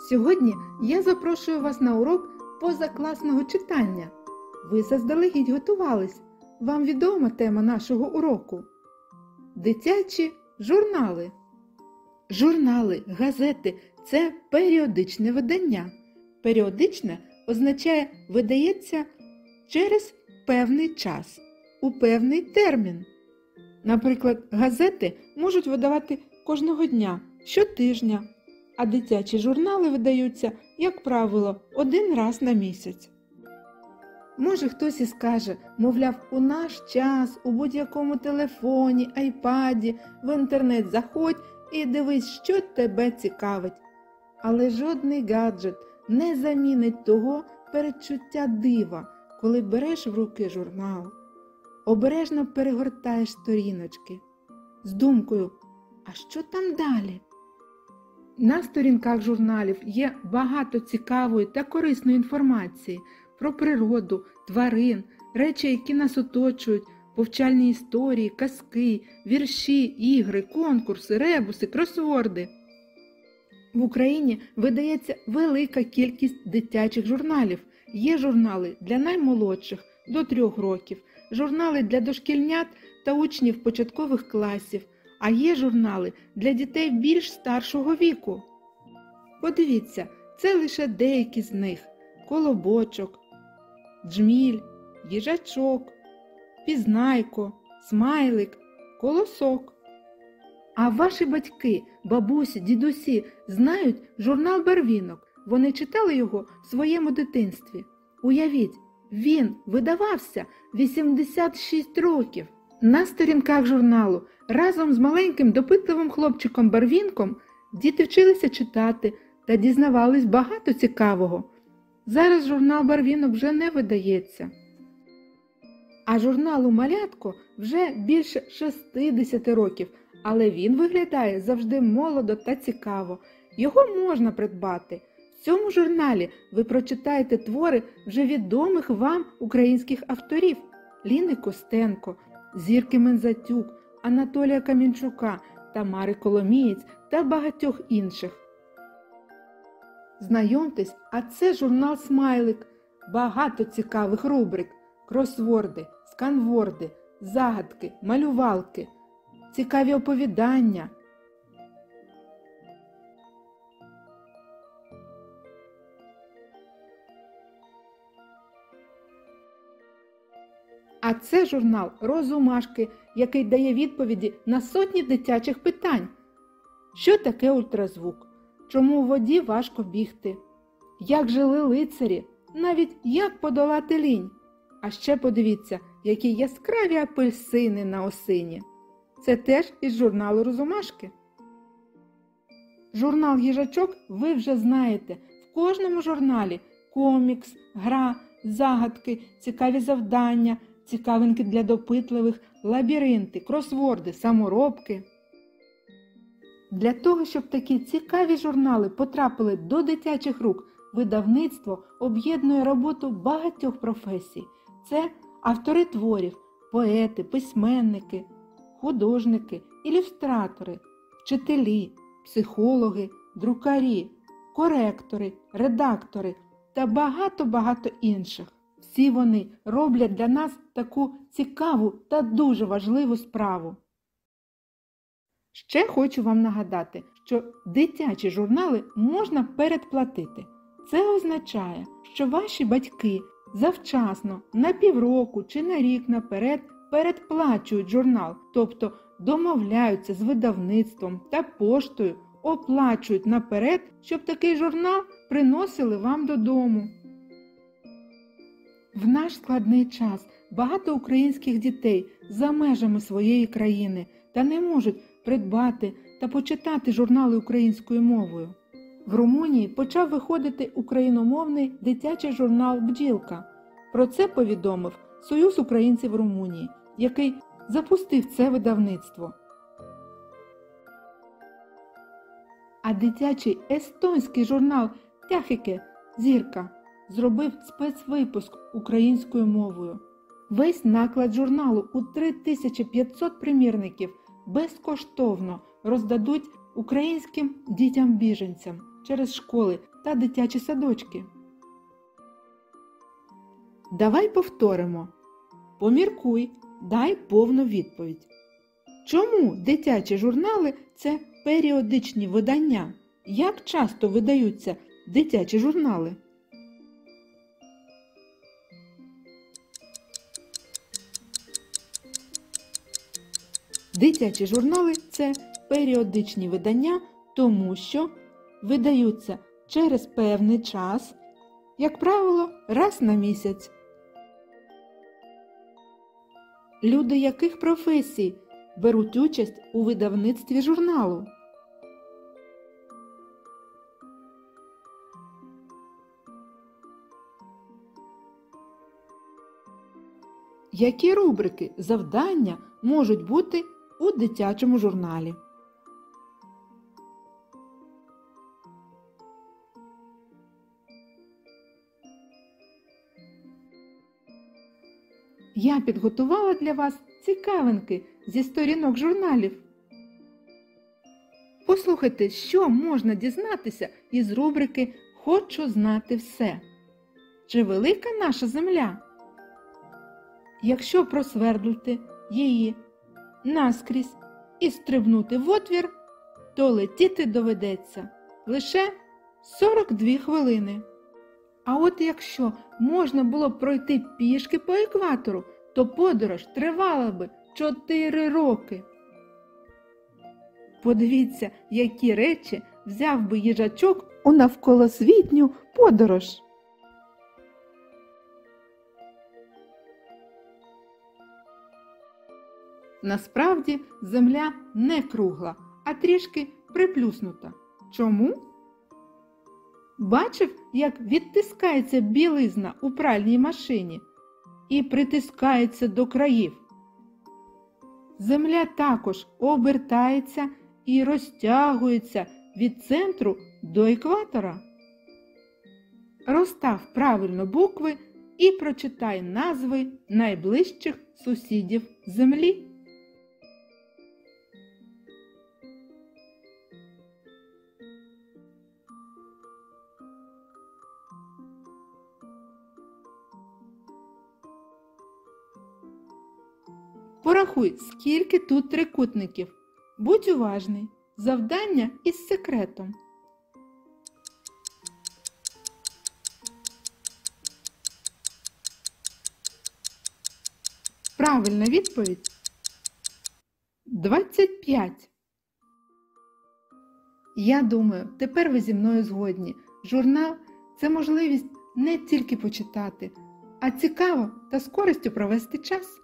Сьогодні я запрошую вас на урок позакласного читання. Ви заздалегідь готувались. Вам відома тема нашого уроку – дитячі журнали. Журнали, газети – це періодичне видання. Періодичне означає видається через певний час, у певний термін. Наприклад, газети можуть видавати кожного дня, щотижня, а дитячі журнали видаються, як правило, один раз на місяць. Може хтось і скаже, мовляв, у наш час, у будь-якому телефоні, айпаді, в інтернет заходь і дивись, що тебе цікавить. Але жодний гаджет не замінить того передчуття дива, коли береш в руки журнал, обережно перегортаєш сторіночки з думкою, а що там далі? На сторінках журналів є багато цікавої та корисної інформації про природу, тварин, речі, які нас оточують, повчальні історії, казки, вірші, ігри, конкурси, ребуси, кросворди. В Україні видається велика кількість дитячих журналів. Є журнали для наймолодших до 3 років, журнали для дошкільнят та учнів початкових класів, а є журнали для дітей більш старшого віку. Подивіться, це лише деякі з них – Колобочок, Джміль, Їжачок, Пізнайко, Смайлик, Колосок. А ваші батьки, бабусі, дідусі знають журнал «Барвінок». Вони читали його в своєму дитинстві. Уявіть, він видавався 86 років. На сторінках журналу разом з маленьким допитливим хлопчиком Барвінком діти вчилися читати та дізнавались багато цікавого. Зараз журнал «Барвінок» вже не видається. А журналу «Малятко» вже більше 60 років, але він виглядає завжди молодо та цікаво. Його можна придбати. В цьому журналі ви прочитаєте твори вже відомих вам українських авторів – Ліни Костенко, Зірки Мензатюк, Анатолія Камінчука, Тамари Коломієць та багатьох інших. Знайомтесь, а це журнал «Смайлик». Багато цікавих рубрик – кросворди, сканворди, загадки, малювалки, цікаві оповідання. А це журнал «Розумашки», який дає відповіді на сотні дитячих питань. Що таке ультразвук? Чому у воді важко бігти? Як жили лицарі? Навіть як подолати лінь? А ще подивіться, які яскраві апельсини на осині. Це теж із журналу «Розумашки». Журнал «Їжачок» ви вже знаєте. В кожному журналі комікс, гра, загадки, цікаві завдання, цікавинки для допитливих, лабіринти, кросворди, саморобки. Для того, щоб такі цікаві журнали потрапили до дитячих рук, видавництво об'єднує роботу багатьох професій. Це автори творів, поети, письменники, художники, ілюстратори, вчителі, психологи, друкарі, коректори, редактори та багато-багато інших. Всі вони роблять для нас таку цікаву та дуже важливу справу. Ще хочу вам нагадати, що дитячі журнали можна передплатити. Це означає, що ваші батьки завчасно, на півроку чи на рік наперед передплачують журнал, тобто домовляються з видавництвом та поштою, оплачують наперед, щоб такий журнал приносили вам додому. В наш складний час багато українських дітей за межами своєї країни та не можуть придбати та почитати журнали українською мовою. В Румунії почав виходити україномовний дитячий журнал «Бджілка». Про це повідомив Союз українців Румунії, який запустив це видавництво. А дитячий естонський журнал «Тяхике» «Зірка» зробив спецвипуск українською мовою. Весь наклад журналу у 3500 примірників безкоштовно роздадуть українським дітям-біженцям. через школи та дитячі садочки? Давай повторимо. Поміркуй, дай повну відповідь. Чому дитячі журнали – це періодичні видання? Як часто видаються дитячі журнали? Дитячі журнали – це періодичні видання, тому що видаються через певний час, як правило, раз на місяць. Люди яких професій беруть участь у видавництві журналу? Які рубрики, завдання можуть бути у дитячому журналі? Я підготувала для вас цікавинки зі сторінок журналів. Послухайте, що можна дізнатися із рубрики «Хочу знати все». Чи велика наша земля? Якщо просвердлити її наскрізь і стрибнути в отвір, то летіти доведеться лише 42 хвилини. А от якщо можна було б пройти пішки по екватору, то подорож тривала би 4 роки. Подивіться, які речі взяв би їжачок у навколосвітню подорож. Насправді Земля не кругла, а трішки приплюснута. Чому? Бачив, як відтискається білизна у пральній машині і притискається до країв? Земля також обертається і розтягується від центру до екватора. Розстав правильно букви і прочитай назви найближчих сусідів Землі. Порахуй, скільки тут трикутників. Будь уважний. Завдання із секретом. Правильна відповідь – 25. Я думаю, тепер ви зі мною згодні. Журнал – це можливість не тільки почитати, а цікаво та з користю провести час.